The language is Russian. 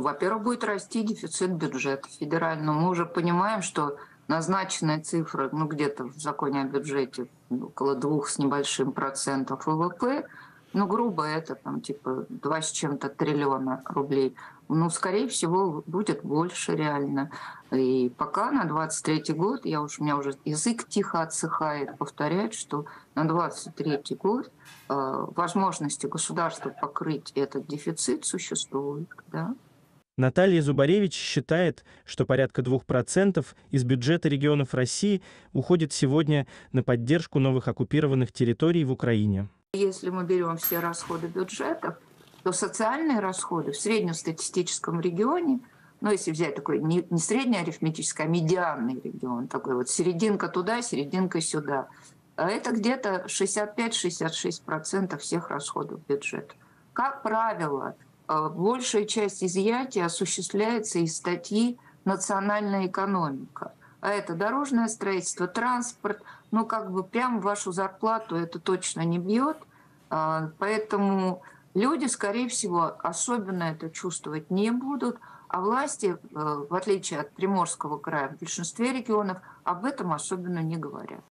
во-первых, будет расти дефицит бюджета федерального. Мы уже понимаем, что назначенная цифра, где-то в законе о бюджете около 2 с небольшим процентов ВВП, грубо это там типа 2 с чем-то триллиона рублей. Скорее всего, будет больше реально. И пока на 23-й год, у меня уже язык тихо отсыхает повторять, что на 23-й год возможности государства покрыть этот дефицит существуют, да. Наталья Зубаревич считает, что порядка 2% из бюджета регионов России уходит сегодня на поддержку новых оккупированных территорий в Украине. Если мы берем все расходы бюджета, то социальные расходы в среднестатистическом регионе, если взять такой не среднеарифметический, а медианный регион, такой вот серединка туда, серединка сюда, это где-то 65-66% всех расходов бюджета. Как правило, большая часть изъятия осуществляется из статьи «Национальная экономика». А это дорожное строительство, транспорт, прямо в вашу зарплату это точно не бьет. Поэтому люди, скорее всего, особенно это чувствовать не будут. А власти, в отличие от Приморского края, в большинстве регионов об этом особенно не говорят.